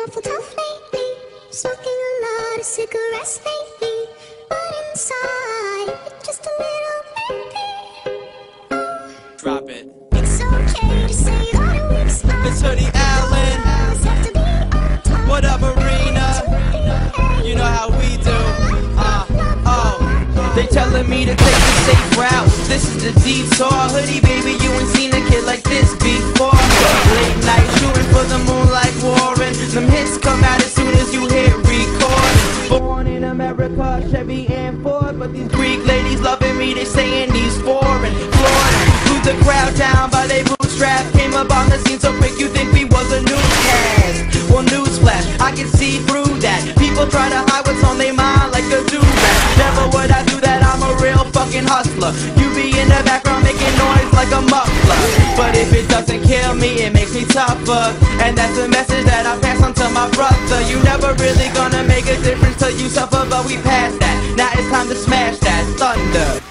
awful tough lately, smoking a lot of cigarettes lately, but inside, it's just a little baby. Drop it. It's okay to say hard and weak spots. It's Hoodie Allen. Always have to be on top. What up, Arena? You know how we do. They telling me to take the safe route. This is the detour. Hoodie, baby, you ain't seen a kid like this before. Late night shooting for the moonlight warring. Them hits come out as soon as you hit record. Born in America, Chevy and Ford, but these Greek ladies loving me. They saying these foreign, Florida. Blew the crowd down by they bootstrap. Came up on the scene so quick you think we was a newscast. Well, newsflash, I can see through that. People try to hide what's on their mind like a do-rag. Never would I do that, I'm a real fucking hustler. You be in the background making noise like a muffler. But if it doesn't kill me, it makes me tougher. And that's the message that I pass on to my brother. You never really gonna make a difference till you suffer, but we passed that. Now it's time to smash that thunder.